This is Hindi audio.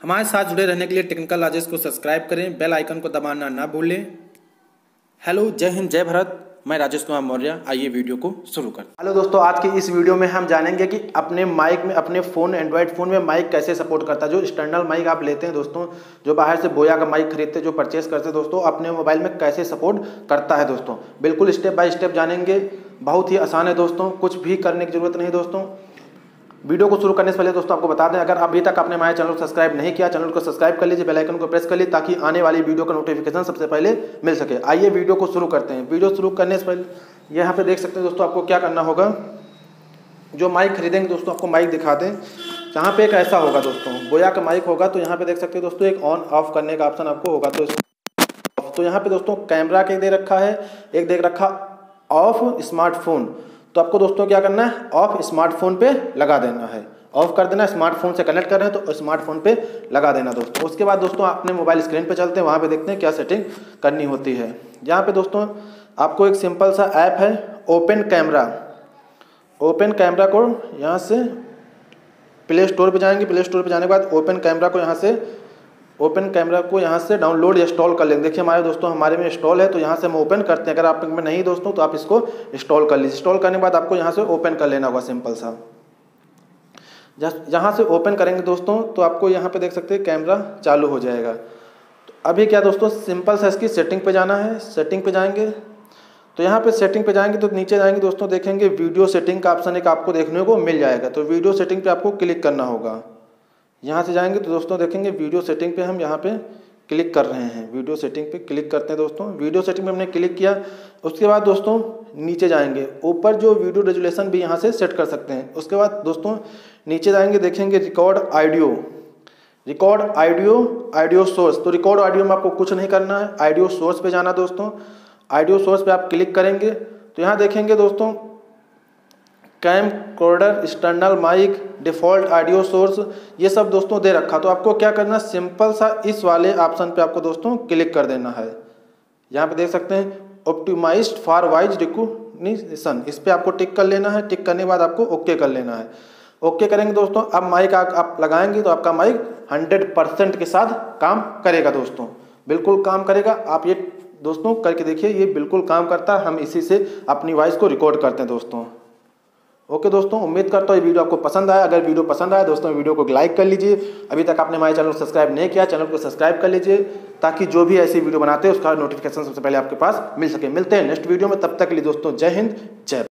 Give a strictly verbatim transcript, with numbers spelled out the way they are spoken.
हमारे साथ जुड़े रहने के लिए टेक्निकल राजेश को सब्सक्राइब करें, बेल आइकन को दबाना ना भूलें। हेलो, जय हिंद, जय भारत। मैं राजेश कुमार मौर्य। आइए वीडियो को शुरू करते हैं। हेलो दोस्तों, आज की इस वीडियो में हम जानेंगे कि अपने माइक में, अपने फ़ोन एंड्रॉयड फ़ोन में माइक कैसे सपोर्ट करता है। जो एक्सटर्नल माइक आप लेते हैं दोस्तों, जो बाहर से बोया का माइक खरीदते हैं, जो परचेस करते हैं दोस्तों, अपने मोबाइल में कैसे सपोर्ट करता है दोस्तों। बिल्कुल स्टेप बाय स्टेप जानेंगे। बहुत ही आसान है दोस्तों, कुछ भी करने की जरूरत नहीं दोस्तों। वीडियो को शुरू करने से पहले दोस्तों आपको बता दें, अगर अभी तक आपने हमारे चैनल को सब्सक्राइब नहीं किया, चैनल को सब्सक्राइब कर लीजिए, बेल आइकन को प्रेस कर लीजिए ताकि आने वाली वीडियो का नोटिफिकेशन सबसे पहले मिल सके। आइए वीडियो को शुरू करते हैं। वीडियो शुरू करने से पहले यहाँ पे देख सकते हैं दोस्तों, आपको क्या करना होगा। जो माइक खरीदेंगे दोस्तों, आपको माइक दिखा दें। जहाँ पे एक ऐसा होगा दोस्तों, बोया का माइक होगा, तो यहाँ पे देख सकते हैं दोस्तों एक ऑन ऑफ करने का ऑप्शन आपको होगा। तो तो यहाँ पे दोस्तों कैमरा के दे रखा है, एक दे रखा ऑफ स्मार्टफोन। तो आपको दोस्तों क्या करना है, ऑफ स्मार्टफोन पे लगा देना है, ऑफ कर देना। स्मार्टफोन से कनेक्ट कर रहे हैं तो स्मार्टफोन पे लगा देना दोस्तों। उसके बाद दोस्तों अपने मोबाइल स्क्रीन पे चलते हैं, वहाँ पे देखते हैं क्या सेटिंग करनी होती है। यहाँ पे दोस्तों आपको एक सिंपल सा ऐप है, ओपन कैमरा। ओपन कैमरा को यहाँ से प्ले स्टोर पे जाएंगे। प्ले स्टोर पे जाने के बाद ओपन कैमरा को यहाँ से ओपन कैमरा को यहाँ से डाउनलोड इंस्टॉल कर लेंगे। देखिए हमारे दोस्तों, हमारे में इंस्टॉल है, तो यहाँ से हम ओपन करते हैं। अगर आप में नहीं दोस्तों तो आप इसको इंस्टॉल कर लीजिए। इंस्टॉल करने के बाद आपको यहाँ से ओपन कर लेना होगा सिंपल सा। जहाँ से ओपन करेंगे दोस्तों तो आपको यहाँ पे देख सकते हैं कैमरा चालू हो जाएगा। तो अभी क्या दोस्तों, सिंपल सा इसकी सेटिंग पे जाना है। सेटिंग पे जाएंगे तो यहाँ पे सेटिंग पे जाएंगे तो नीचे जाएंगे दोस्तों, देखेंगे वीडियो सेटिंग का ऑप्शन एक आपको देखने को मिल जाएगा। तो वीडियो सेटिंग पे आपको क्लिक करना होगा। यहाँ से जाएंगे तो दोस्तों देखेंगे वीडियो सेटिंग पे हम यहाँ पे क्लिक कर रहे हैं। वीडियो सेटिंग पे क्लिक करते हैं दोस्तों। वीडियो सेटिंग पे हमने क्लिक किया। उसके बाद दोस्तों नीचे जाएंगे, ऊपर जो वीडियो रेजुलेशन भी यहाँ से सेट कर सकते हैं। उसके बाद दोस्तों नीचे जाएंगे, देखेंगे record audio, record audio, audio source. तो रिकॉर्ड ऑडियो में आपको कुछ नहीं करना है, ऑडियो सोर्स पे जाना दोस्तों। ऑडियो सोर्स पे आप क्लिक करेंगे तो यहाँ देखेंगे दोस्तों camcorder, external mic, default audio source, ये सब दोस्तों दे रखा। तो आपको क्या करना, सिंपल सा इस वाले ऑप्शन पे आपको दोस्तों क्लिक कर देना है। यहाँ पे देख सकते हैं ऑप्टिमाइज्ड फॉर वॉइस रिकॉग्निशन, इस पे आपको टिक कर लेना है। टिक करने के बाद आपको ओके कर लेना है। ओके करेंगे दोस्तों, अब माइक आप, आप लगाएंगे तो आपका माइक हंड्रेड परसेंट के साथ काम करेगा दोस्तों, बिल्कुल काम करेगा। आप ये दोस्तों करके देखिए, ये बिल्कुल काम करता है। हम इसी से अपनी वॉइस को रिकॉर्ड करते हैं दोस्तों। ओके दोस्तों, उम्मीद करता हूँ ये वीडियो आपको पसंद आया। अगर वीडियो पसंद आया दोस्तों, वीडियो को लाइक कर लीजिए। अभी तक आपने हमारे चैनल को सब्सक्राइब नहीं किया, चैनल को सब्सक्राइब कर लीजिए ताकि जो भी ऐसी वीडियो बनाते हैं उसका नोटिफिकेशन सबसे पहले आपके पास मिल सके। मिलते हैं नेक्स्ट वीडियो में, तब तक के लिए दोस्तों जय हिंद, जय